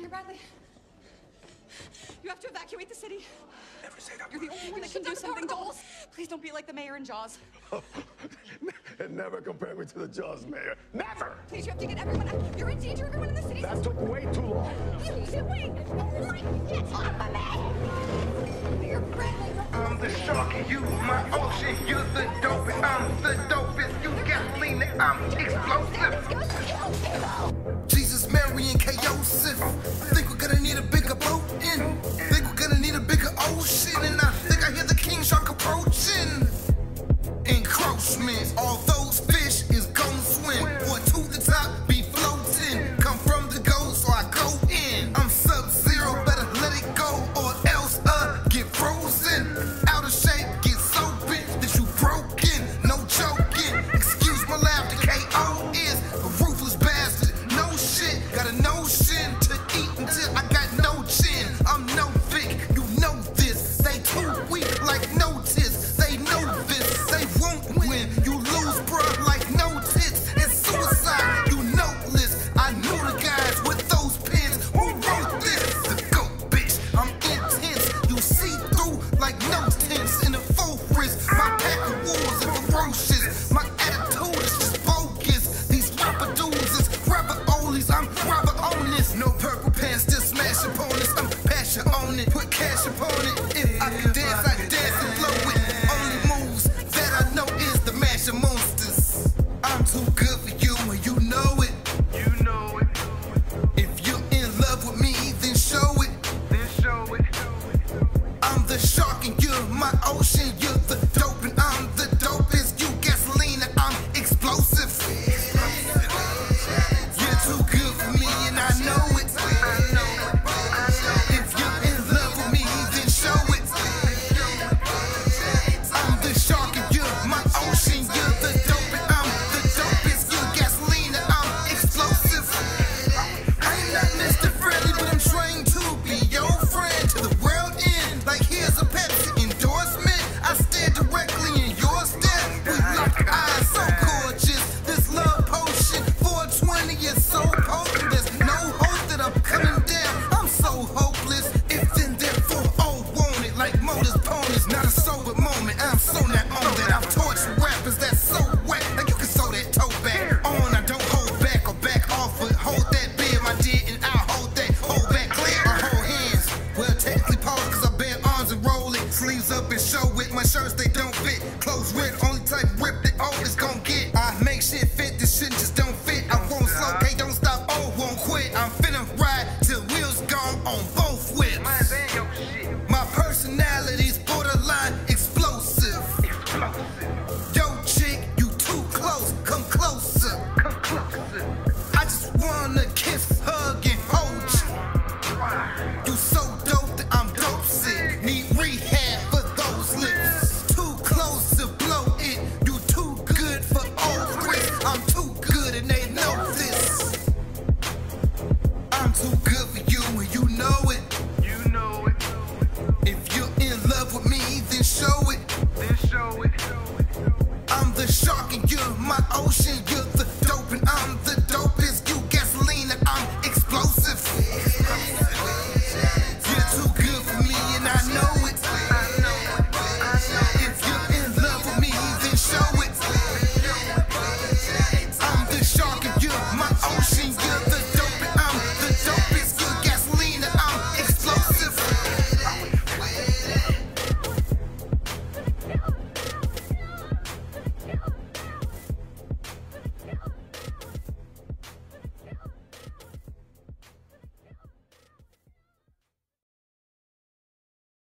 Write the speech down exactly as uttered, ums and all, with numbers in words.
Mayor Bradley, you have to evacuate the city. Never say that. You're the only one that can do something, Dolls. Please don't be like the mayor in Jaws. And never compare me to the Jaws mayor. Never! Please, you have to get everyone out. You're in danger, everyone in the city. That took way too long. You doing? Get off of me! Mayor Bradley, I'm the shark, you my ocean. You're the dopest, I'm the dopest. You gasoline, I'm explosive. Jesus, Mary, and Joseph.